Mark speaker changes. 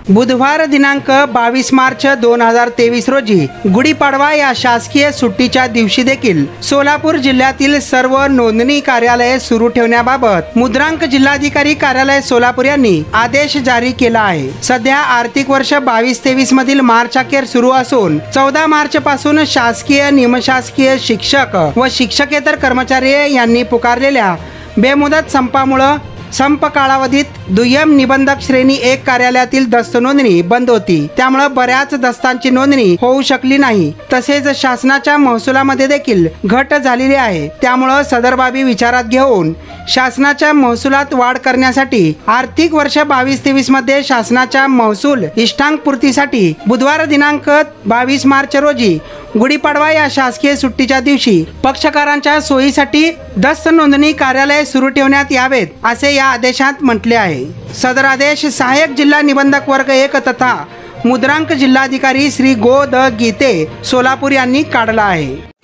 Speaker 1: बुधवार दिनांक 22 मार्च 2023 रोजी गुढीपाडवा या शासकीय सुट्टीच्या दिवशी देखील सोलापूर जिल्ह्यातील सर्व नोंदणी कार्यालये सुरू ठेवण्याबाबत मुद्रांक जिल्हाधिकारी कार्यालय सोलापूर यांनी आदेश जारी केला आहे। सध्या आर्थिक वर्ष 22-23 मधील मार्च अखेर सुरू असून 14 मार्च पासून शासकीय निमशासकीय शिक्षक व शिक्षकेतर कर्मचारी यांनी पुकारलेल्या बेमुदत संपामुळे संप कालावधीत दुय्यम निबंधक श्रेणी 1 कार्यालयातील दस्त नोंदणी बंद होती। त्यामुळे बऱ्याच दस्तांची नोंदणी होऊ शकली नाही। तसेच शासनाच्या महसुलामध्ये देखील घट झालेली आहे। त्यामुळे सदर बाबी विचारात घेऊन शासनाच्या महसुलात वाढ करण्यासाठी आर्थिक वर्ष 22-23 मध्ये शासनाच्या महसूल इष्टांक पूर्तीसाठी बुधवार दिनांक 22 मार्च रोजी गुढीपाडवा या शासकीय सुट्टीच्या दिवशी पक्षकारांच्या सोयीसाठी दस्त नोंदणी कार्यालय सुरू ठेवण्यात यावेत असे या आदेशात म्हटले आहे। सदर आदेश सहाय्यक जिल्हा निबंधक वर्ग 1 तथा मुद्रांक जिल्हाधिकारी श्री गो द गीते सोलापूर यांनी काढला आहे।